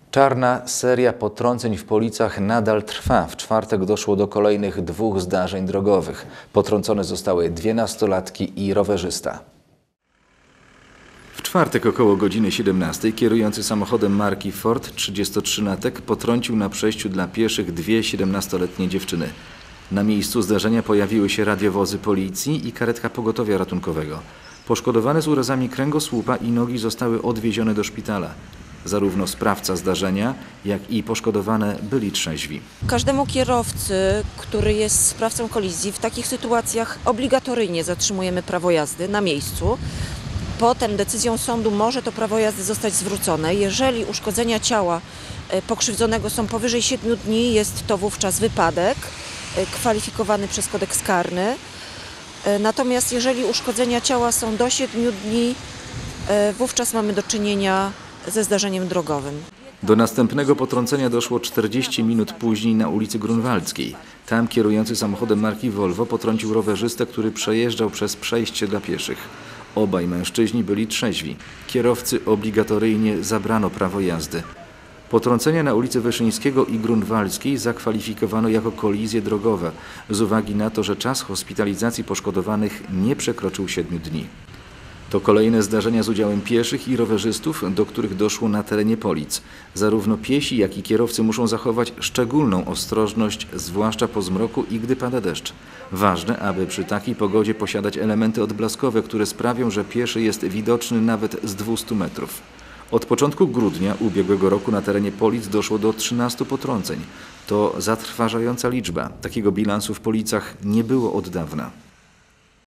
Czarna seria potrąceń w Policach nadal trwa. W czwartek doszło do kolejnych 2 zdarzeń drogowych. Potrącone zostały 2 nastolatki i rowerzysta. W czwartek około godziny 17 kierujący samochodem marki Ford 33-latek potrącił na przejściu dla pieszych 2 17-letnie dziewczyny. Na miejscu zdarzenia pojawiły się radiowozy policji i karetka pogotowia ratunkowego. Poszkodowane z urazami kręgosłupa i nogi zostały odwiezione do szpitala. Zarówno sprawca zdarzenia, jak i poszkodowane byli trzeźwi. Każdemu kierowcy, który jest sprawcą kolizji, w takich sytuacjach obligatoryjnie zatrzymujemy prawo jazdy na miejscu. Potem decyzją sądu może to prawo jazdy zostać zwrócone. Jeżeli uszkodzenia ciała pokrzywdzonego są powyżej 7 dni, jest to wówczas wypadek kwalifikowany przez kodeks karny. Natomiast jeżeli uszkodzenia ciała są do 7 dni, wówczas mamy do czynienia ze zdarzeniem drogowym. Do następnego potrącenia doszło 40 minut później na ulicy Grunwaldzkiej. Tam kierujący samochodem marki Volvo potrącił rowerzystę, który przejeżdżał przez przejście dla pieszych. Obaj mężczyźni byli trzeźwi. Kierowcy obligatoryjnie zabrano prawo jazdy. Potrącenia na ulicy Wyszyńskiego i Grunwaldzkiej zakwalifikowano jako kolizje drogowe z uwagi na to, że czas hospitalizacji poszkodowanych nie przekroczył 7 dni. To kolejne zdarzenia z udziałem pieszych i rowerzystów, do których doszło na terenie Polic. Zarówno piesi, jak i kierowcy muszą zachować szczególną ostrożność, zwłaszcza po zmroku i gdy pada deszcz. Ważne, aby przy takiej pogodzie posiadać elementy odblaskowe, które sprawią, że pieszy jest widoczny nawet z 200 metrów. Od początku grudnia ubiegłego roku na terenie Polic doszło do 13 potrąceń. To zatrważająca liczba. Takiego bilansu w Policach nie było od dawna.